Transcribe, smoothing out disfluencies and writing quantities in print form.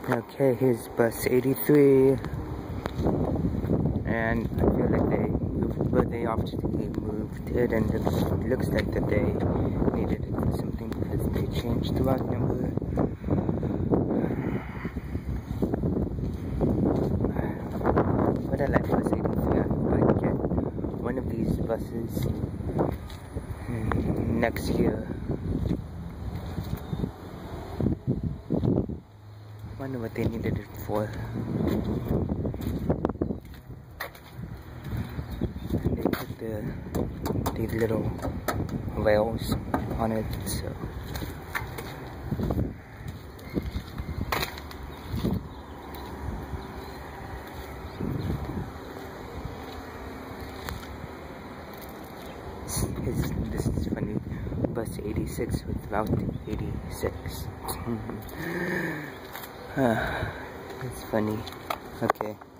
Okay, here's bus 83, and I feel like they obviously moved it, and it looks like that they needed it for something because they changed the route number. But I like bus 83. I'd get one of these buses next year. Wonder what they needed it for. And they put these little rails on it, so. This is funny. Bus 86 with Route 86. It's funny. Okay.